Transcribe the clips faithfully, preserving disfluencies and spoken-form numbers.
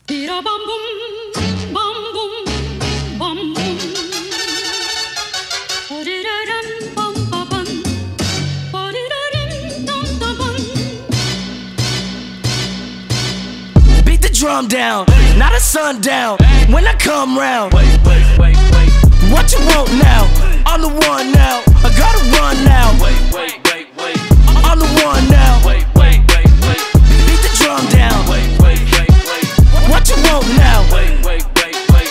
Bira bam bum, bam bum, bam bum. Ba-di-da-dum, bum ba bum. Ba-di-da-dum, dum da bum. Beat the drum down, not a sundown. When I come round, Wait, wait, wait, wait. what you want now? I'm the one now. I gotta run now. Wait, wait, wait, wait. I'm the one now. Wait, wait, wait, wait. Beat the drum down. Wait, wait, wait, wait. What you want now? Wait, wait, wait, wait.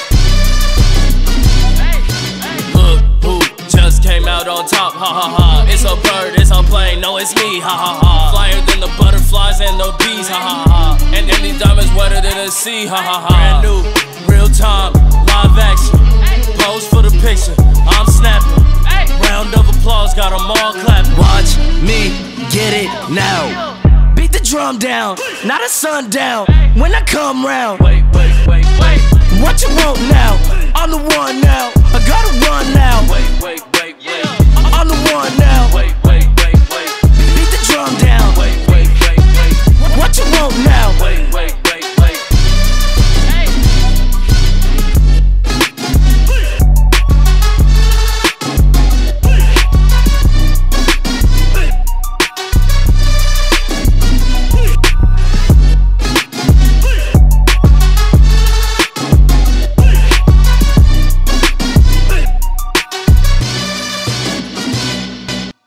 Look who just came out on top, ha ha ha. It's a bird, it's a plane, no it's me, ha ha ha. Flyer than the butterflies and the bees, ha ha ha. And then these diamonds wetter than the sea, ha ha ha. Brand new, real time, live action. Pose for the picture, I'm snapping. Round of applause, got them all clapping. Watch me get it now. Beat the drum down, not a sundown. When I come round, Wait, wait, wait, wait. what you want now? I'm the one now. I gotta run now. Wait, wait, wait, wait. I'm the one now. Wait,